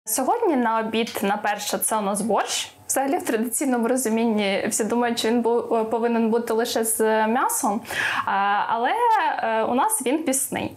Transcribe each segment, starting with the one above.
Сьогодні на обід, на перше, це у нас борщ. Взагалі, в традиційному розумінні всі думають, що він повинен бути лише з м'ясом, але у нас він пісний.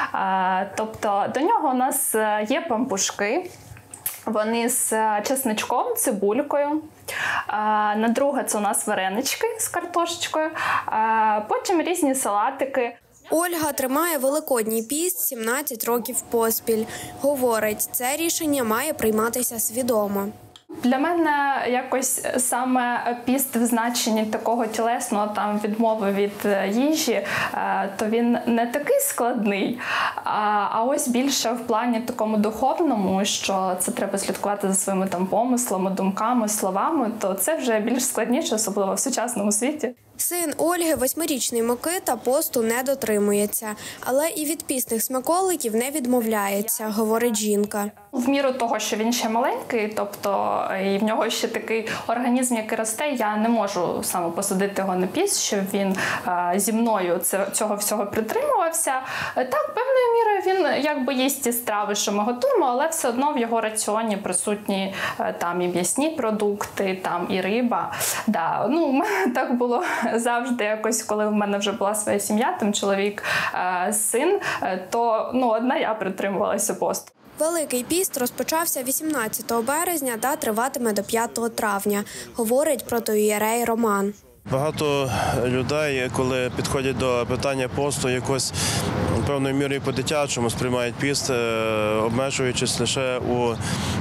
Тобто до нього у нас є пампушки, вони з чесничком, цибулькою. На друге це у нас варенички з картошечкою, потім різні салатики. Ольга тримає Великодній піст 17 років поспіль. Говорить, це рішення має прийматися свідомо. Для мене якось саме піст в значенні такого тілесного там відмови від їжі, то він не такий складний, а ось більше в плані такому духовному, що це треба слідкувати за своїми там помислами, думками, словами, то це вже більш складніше, особливо в сучасному світі. Син Ольги, 8-річний Микита, посту не дотримується, але і від пісних смаколиків не відмовляється, говорить жінка. В міру того, що він ще маленький, тобто і в нього ще такий організм, який росте, я не можу саме посадити його на піст, щоб він зі мною цього всього притримувався. Так, певною мірою він якби їсть ті страви, що ми готуємо, але все одно в його раціоні присутні там і м'ясні продукти, там і риба. Да, у мене так було завжди якось, коли в мене вже була своя сім'я, там чоловік, син, то одна я притримувалася посту. Великий піст розпочався 18 березня та триватиме до 5 травня, говорить протоієрей Роман. Багато людей, коли підходять до питання посту, якось певною мірою по-дитячому сприймають піст, обмежуючись лише у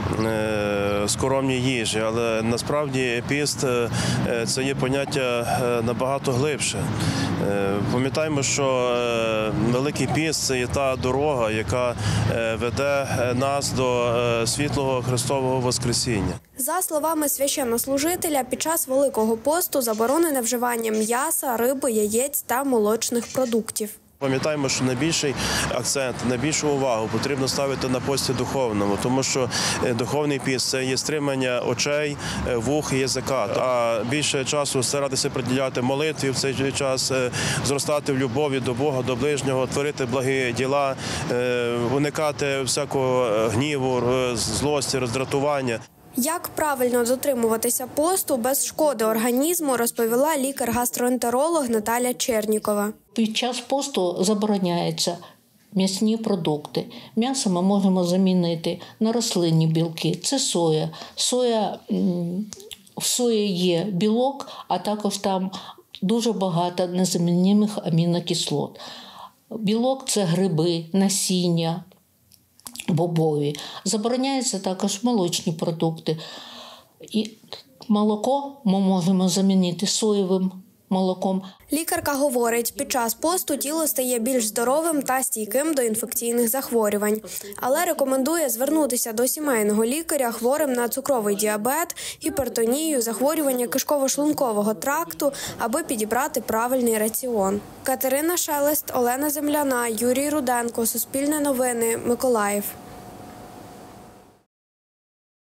скоромній їжі. Але насправді піст – це є поняття набагато глибше. Пам'ятаємо, що Великий піст – це є та дорога, яка веде нас до світлого Христового Воскресіння. За словами священнослужителя, під час Великого посту заборонене вживання м'яса, риби, яєць та молочних продуктів. Пам'ятаємо, що найбільший акцент, найбільшу увагу потрібно ставити на пості духовному, тому що духовний піст – це є стримання очей, вух і язика. А більше часу старатися приділяти молитві в цей час, зростати в любові до Бога, до ближнього, творити благі діла, уникати всякого гніву, злості, роздратування. Як правильно дотримуватися посту без шкоди організму, розповіла лікар-гастроентеролог Наталя Чернікова. Під час посту забороняються м'ясні продукти. М'ясо ми можемо замінити на рослинні білки. Це соя. В сої є білок, а також там дуже багато незамінних амінокислот. Білок – це гриби, насіння, бобові. Забороняються також молочні продукти. І молоко ми можемо замінити соєвим молоком. Лікарка говорить, під час посту тіло стає більш здоровим та стійким до інфекційних захворювань. Але рекомендує звернутися до сімейного лікаря хворим на цукровий діабет, гіпертонію, захворювання кишково-шлункового тракту, аби підібрати правильний раціон. Катерина Шелест, Олена Земляна, Юрій Руденко, Суспільне новини, Миколаїв.